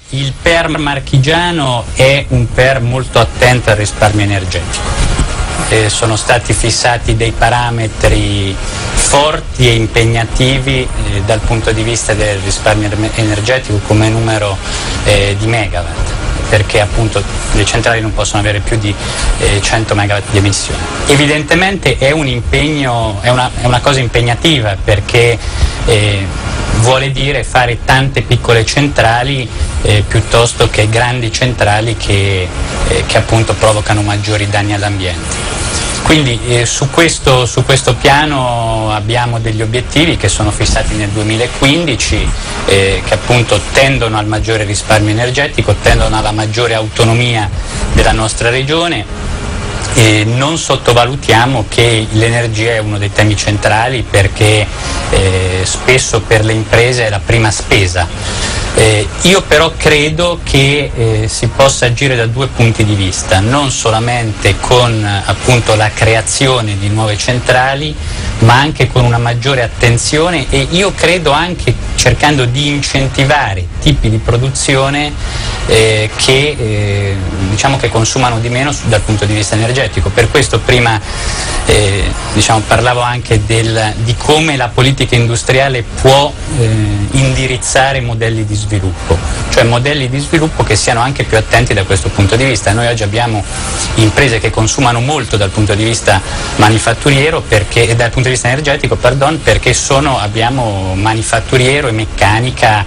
il PER marchigiano è un PER molto attento al risparmio energetico. Sono stati fissati dei parametri forti e impegnativi dal punto di vista del risparmio energetico come numero di megawatt, perché appunto le centrali non possono avere più di 100 megawatt di emissione. Evidentemente è un impegno, è una cosa impegnativa, perché vuole dire fare tante piccole centrali piuttosto che grandi centrali che appunto provocano maggiori danni all'ambiente. Quindi su questo piano abbiamo degli obiettivi che sono fissati nel 2015 che appunto tendono al maggiore risparmio energetico, tendono alla maggiore autonomia della nostra regione. E non sottovalutiamo che l'energia è uno dei temi centrali, perché spesso per le imprese è la prima spesa. Io però credo che si possa agire da due punti di vista, non solamente con appunto la creazione di nuove centrali, ma anche con una maggiore attenzione, e io credo anche cercando di incentivare tipi di produzione che diciamo che consumano di meno dal punto di vista energetico. Per questo prima parlavo anche di come la politica industriale può indirizzare modelli di sviluppo, cioè modelli di sviluppo che siano anche più attenti da questo punto di vista. Noi oggi abbiamo imprese che consumano molto dal punto di vista manifatturiero, dal punto di vista energetico, perché abbiamo manifatturiero e meccanica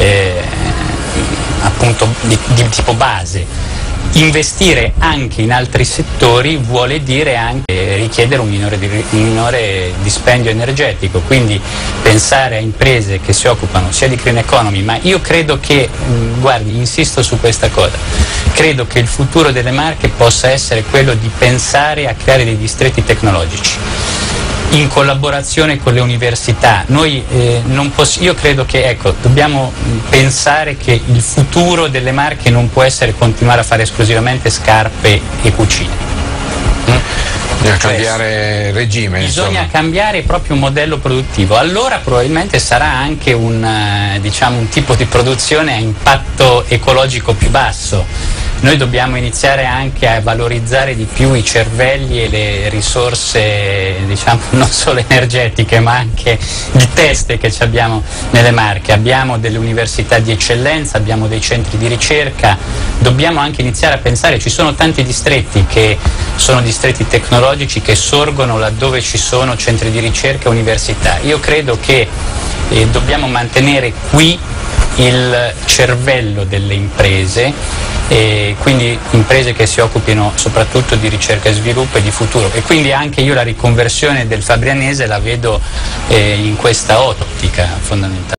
appunto di tipo base. Investire anche in altri settori vuole dire anche richiedere un minore dispendio energetico, quindi pensare a imprese che si occupano sia di green economy, ma io credo che, guardi, insisto su questa cosa, credo che il futuro delle Marche possa essere quello di pensare a creare dei distretti tecnologici in collaborazione con le università. Io credo che dobbiamo pensare che il futuro delle Marche non può essere continuare a fare esclusivamente scarpe e cucine. Bisogna cambiare regime. Bisogna cambiare proprio un modello produttivo. Allora probabilmente sarà anche un tipo di produzione a impatto ecologico più basso. Noi dobbiamo iniziare anche a valorizzare di più i cervelli e le risorse, non solo energetiche, ma anche di teste che abbiamo nelle Marche. Abbiamo delle università di eccellenza, abbiamo dei centri di ricerca, dobbiamo anche iniziare a pensare, ci sono tanti distretti che sono distretti tecnologici che sorgono laddove ci sono centri di ricerca e università. Io credo che dobbiamo mantenere qui il cervello delle imprese, e quindi imprese che si occupino soprattutto di ricerca e sviluppo e di futuro, e quindi anche io la riconversione del fabrianese la vedo in questa ottica fondamentale.